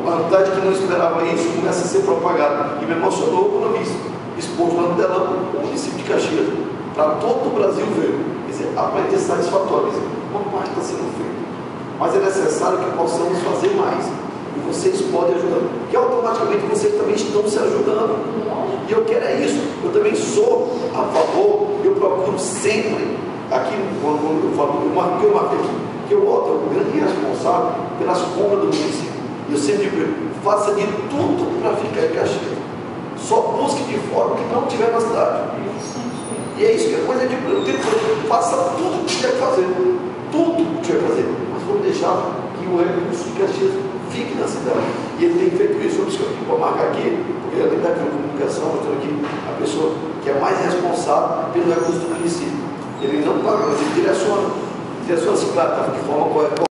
a cidade que não esperava isso começa a ser propagada. E me emocionou quando eu vi isso exposto lá no telão, o município de Caxias, para todo o Brasil ver. Quer dizer, aparentemente satisfatório. Quer dizer, uma parte está sendo feita, mas é necessário que possamos fazer mais. E vocês podem ajudar, porque automaticamente vocês também estão se ajudando. E eu quero é isso. Eu também sou a favor, eu procuro sempre, aqui, quando eu falo, eu marquei aqui, que o outro é o grande responsável pelas compras do município. E eu sempre digo, faça de tudo para ficar em Caxias. Só busque de forma que não tiver na cidade. E é isso que é coisa de eu tenho que fazer. Faça tudo o que tiver que fazer. Tudo o que tiver que fazer. Mas vamos deixar que o recurso de Caxias fique na cidade. E ele tem feito isso. Eu preciso para marcar aqui, porque além da comunicação, eu estou aqui a pessoa que é mais responsável pelo recurso do município. Ele não paga, mas ele direciona. Direciona assim, claro, de forma correta.